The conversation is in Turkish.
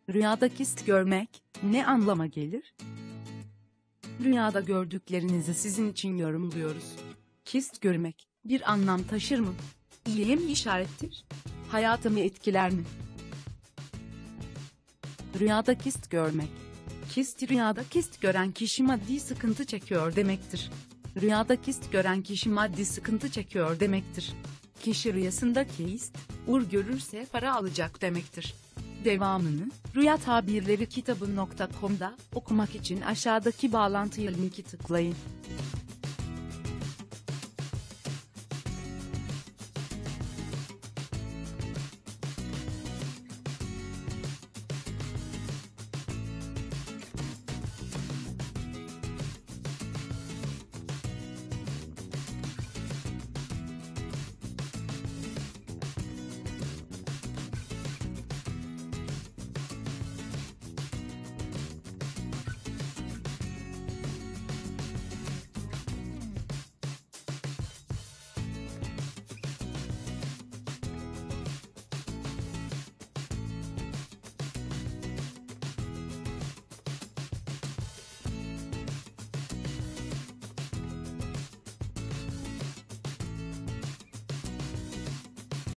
Rüyada kist görmek ne anlama gelir? Rüyada gördüklerinizi sizin için yorumluyoruz. Kist görmek bir anlam taşır mı? İyiye mi işarettir? Hayatımı etkiler mi? Rüyada kist görmek. Rüyada kist gören kişi maddi sıkıntı çekiyor demektir. Rüyada kist gören kişi maddi sıkıntı çekiyor demektir. Kişi rüyasında kist, görürse para alacak demektir. Devamını, Rüya Tabirleri kitabı.com'da okumak için aşağıdaki bağlantıya linki tıklayın.